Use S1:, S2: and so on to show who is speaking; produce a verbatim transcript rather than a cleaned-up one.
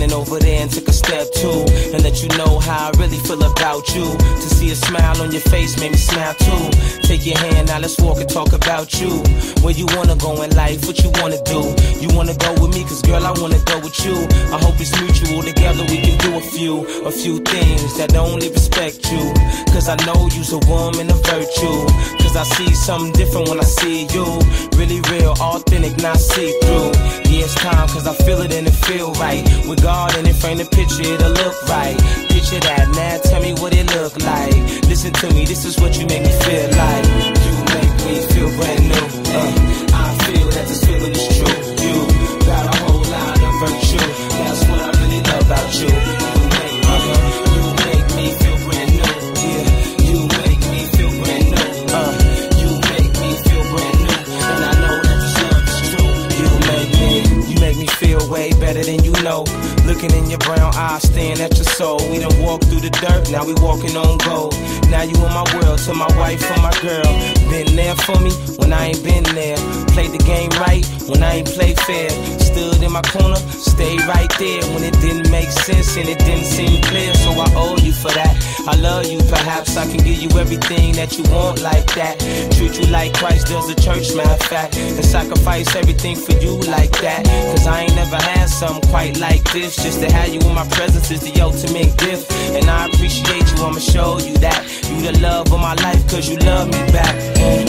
S1: went over there and took a step too, and let you know how I really feel about you. To see a smile on your face made me smile too. Take your hand, now let's walk and talk about you. Where you wanna go in life, what you wanna do. You wanna go with me, cause girl I wanna go with you. I hope it's mutual, together we can do a few A few things that only respect you. Cause I know you's a woman of virtue. Cause I see something different when I see you. Really real, authentic, not see-through. Yeah, it's time cause I feel it and it feel right. With God in it, frame the picture, it'll look right. Picture that, now tell me what it look like. Listen to me, this is what you make me feel like. You make me feel brand new. uh, I feel that this feeling is true. You got a whole lot of virtue. That's what I really love about you. You make, uh, you make me feel brand new. Yeah, you make me feel brand new. uh, You make me feel brand new. And I know that this love is true. You make me, you make me feel way better than you know. Looking in your brown eyes, staring at your soul. We done walked through the dirt, now we walking on gold. Now you in my world, to my wife or my girl. Been there for me when I ain't been there. Played the game right when I ain't played fair. Stood in my corner, stayed right there when it didn't make sense and it didn't seem clear. So I owe you for that. I love you, perhaps I can give you everything that you want like that. Treat you like Christ does the church, matter of fact. And sacrifice everything for you like that. Cause I ain't never had something quite like this. Just to have you in my presence is the ultimate gift. And I appreciate you, I'ma show you that. You the love of my life cause you love me back. mm.